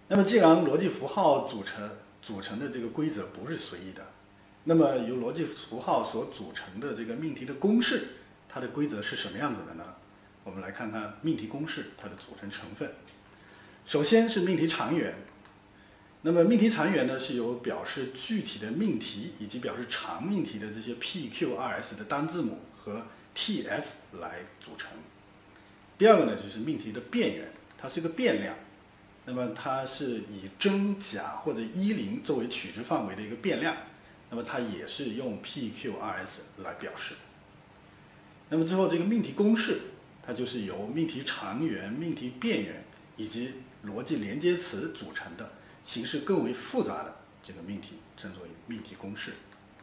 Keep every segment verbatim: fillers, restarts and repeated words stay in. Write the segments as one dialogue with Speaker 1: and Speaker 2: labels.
Speaker 1: 那么既然逻辑符号组成组成的这个规则不是随意的，那么由逻辑符号所组成的这个命题的公式，它的规则是什么样子的呢？我们来看看命题公式它的组成成分。首先是命题长元，那么命题长元呢是由表示具体的命题以及表示长命题的这些 P Q R S 的单字母和 T F 来组成。第二个呢就是命题的变元，它是个变量。那么它是以真假或者一零作为取值范围的一个变量，那么它也是用 P Q R S 来表示。那么最后这个命题公式，它就是由命题长元、命题变元以及逻辑连接词组成的，形式更为复杂的这个命题，称作为命题公式。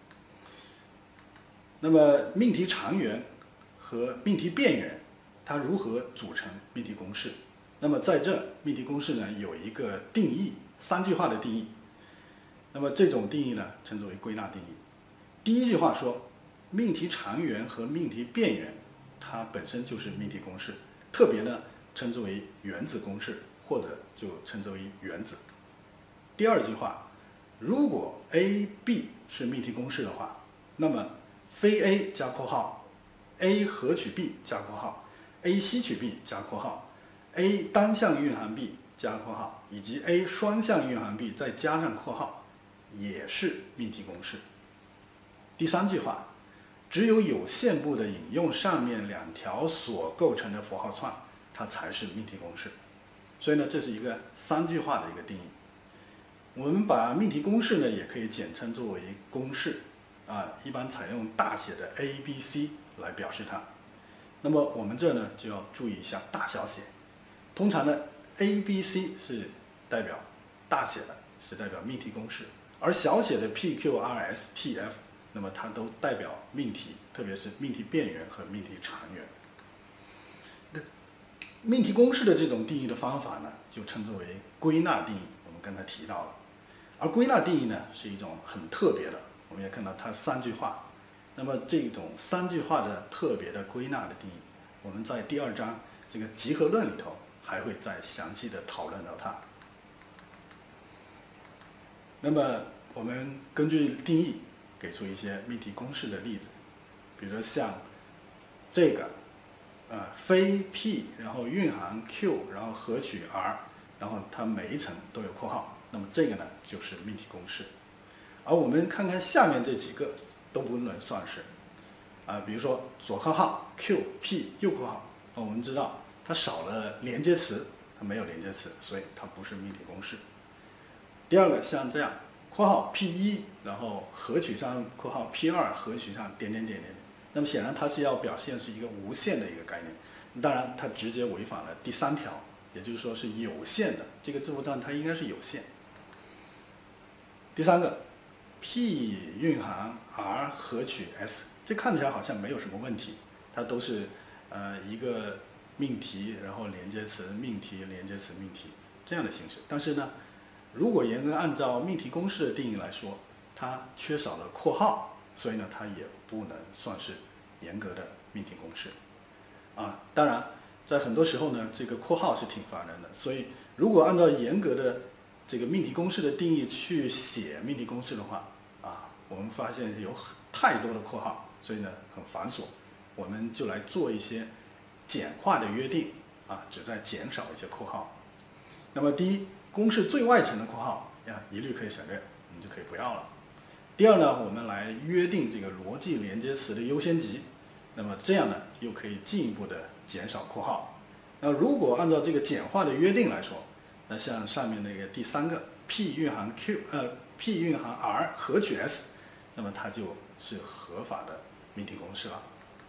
Speaker 1: 那么命题长元和命题变元，它如何组成命题公式？那么在这命题公式呢有一个定义，三句话的定义。那么这种定义呢称之为归纳定义。第一句话说，命题长元和命题变元它本身就是命题公式，特别呢称之为原子公式，或者就称之为原子。第二句话，如果 A、B 是命题公式的话，那么非 A 加括号 A 合取 B 加括号 A 吸取 B 加括号A 单项蕴含 B 加括号，以及 A 双项蕴含 B 再加上括号，也是命题公式。第三句话，只有有限部的引用上面两条所构成的符号串，它才是命题公式。所以呢，这是一个三句话的一个定义。我们把命题公式呢，也可以简称作为公式啊，一般采用大写的 A B C 来表示它。那么我们这呢就要注意一下大小写。通常呢 A B C 是代表大写的，是代表命题公式，而小写的 P Q R S T F， 那么它都代表命题，特别是命题变元和命题长元。命题公式的这种定义的方法呢，就称之为归纳定义，我们刚才提到了。而归纳定义呢是一种很特别的，我们也看到它三句话。那么这种三句话的特别的归纳的定义，我们在第二章这个集合论里头还会再详细的讨论到它。那么我们根据定义给出一些命题公式的例子，比如说像这个，呃，非 P， 然后蕴含 Q， 然后合取 R， 然后它每一层都有括号，那么这个呢就是命题公式。而我们看看下面这几个都不能算是，啊、呃，比如说左括号 Q、P 右括号，我们知道它少了连接词，它没有连接词，所以它不是命题公式。第二个像这样，括号 P 一， 然后合取上括号 P 二， 合取上点点点点，那么显然它是要表现是一个无限的一个概念，当然它直接违反了第三条，也就是说是有限的，这个字符串它应该是有限。第三个 P 蕴含 R 合取 S， 这看起来好像没有什么问题，它都是呃一个命题，然后连接词命题连接词命题这样的形式。但是呢，如果严格按照命题公式的定义来说，它缺少了括号，所以呢它也不能算是严格的命题公式啊。当然在很多时候呢，这个括号是挺烦人的，所以如果按照严格的这个命题公式的定义去写命题公式的话啊，我们发现有太多的括号，所以呢很繁琐。我们就来做一些简化的约定啊，只在减少一些括号。那么第一，公式最外层的括号呀，一律可以省略，我们就可以不要了。第二呢，我们来约定这个逻辑连接词的优先级，那么这样呢又可以进一步的减少括号。那如果按照这个简化的约定来说，那像上面那个第三个 P 蕴含 Q 呃 P 蕴含 R 合取 S， 那么它就是合法的命题公式了。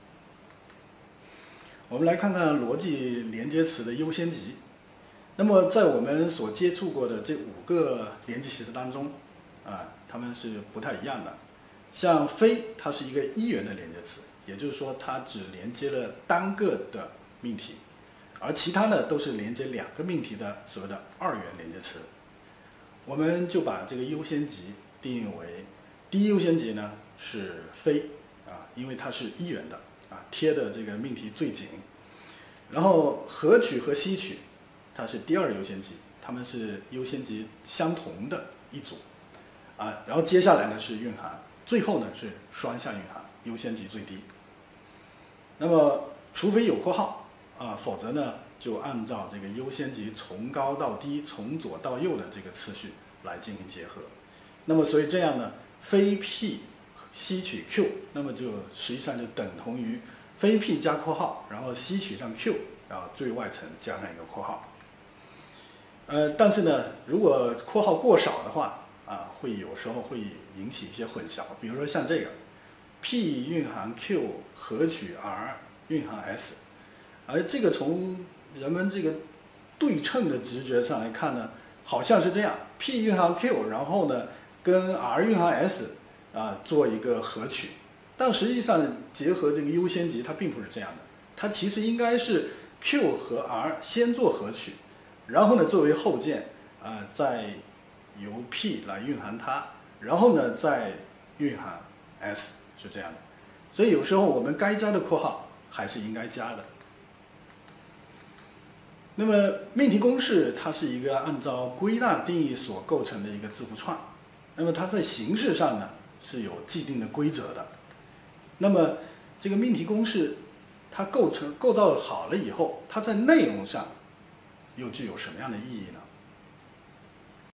Speaker 1: 我们来看看逻辑连接词的优先级。那么在我们所接触过的这五个连接词当中，啊，它们是不太一样的。像非，它是一个一元的连接词，也就是说它只连接了单个的命题，而其他呢都是连接两个命题的所谓的二元连接词。我们就把这个优先级定义为，第一优先级呢是非啊，因为它是一元的啊，贴的这个命题最紧。然后合取和吸取，它是第二优先级， 它们是优先级相同的一组，啊，然后接下来呢是蕴含，最后呢是双向蕴含，优先级最低。那么除非有括号啊，否则呢就按照这个优先级从高到低、从左到右的这个次序来进行结合。那么所以这样呢，非 P 吸取 Q， 那么就实际上就等同于非 P 加括号，然后吸取上 Q， 然后最外层加上一个括号。呃，但是呢，如果括号过少的话，啊，会有时候会引起一些混淆。比如说像这个 P 蕴含 Q 合取 R 蕴含 S， 而这个从人们这个对称的直觉上来看呢，好像是这样 ，P 蕴含 Q， 然后呢跟 R 蕴含 S 啊做一个合取，但实际上结合这个优先级，它并不是这样的，它其实应该是 Q 和 R 先做合取，然后呢作为后件啊再由 P 来蕴含它，然后呢再蕴含 S， 是这样的。所以有时候我们该加的括号还是应该加的。那么命题公式它是一个按照归纳定义所构成的一个字符串，那么它在形式上呢是有既定的规则的。那么这个命题公式它构成构造好了以后，它在内容上又具有什么样的意义呢？